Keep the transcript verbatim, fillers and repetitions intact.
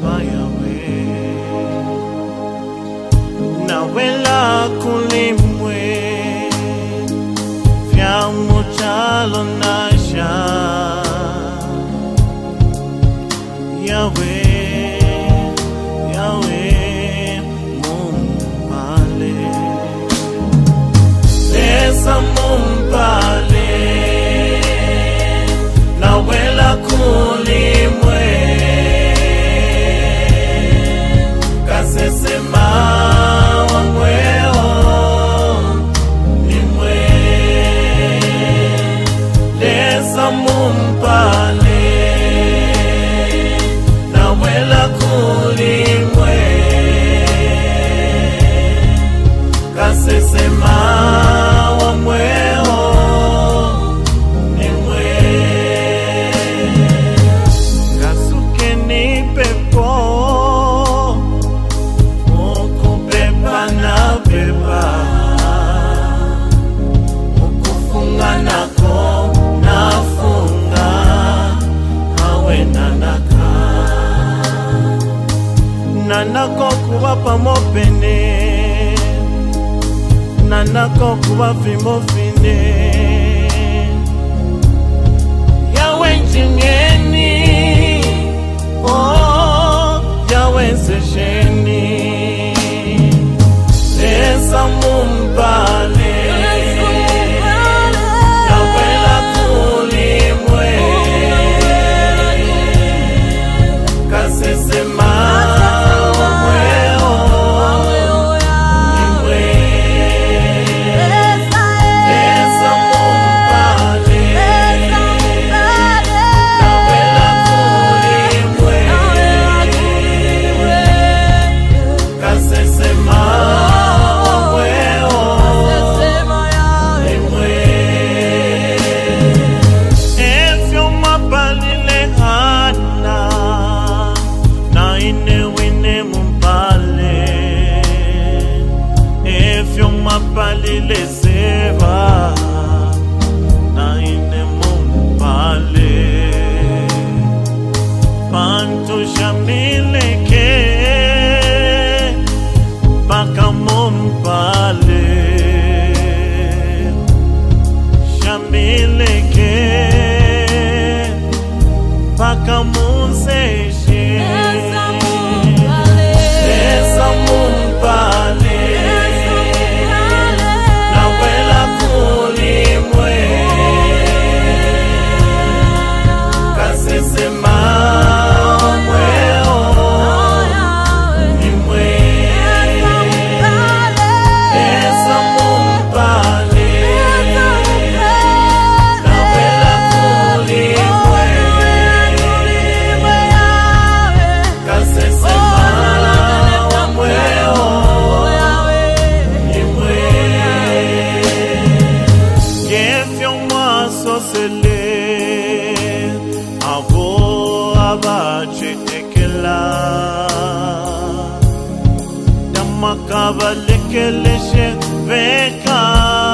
Jehova Yahweh. Nawela kulimwe vya muchalo nasha Yahweh, Yahweh mumpale Lesa mumpale Nawela kulimwe Kasesema wamweo nimwe Lesa mumpale Nawela kulimwe Kasesema wamweo nimwe Kasuke ni pepo Ukupepa na pepa Ukufunga nako nafunga Hawe nanaka Nanako kuwa pamopene Nanako kuwa fimo fine Yawe njingeni Oh Yawe sesheni Lesa mumpale Nawela kulimwe Kasesema Palile seva na ine mumpale Pantu shamile ke Paka mumpale Shamile ke Paka munseshe Esa mumpale Avo abache tekela Damakaba lekeleshe veka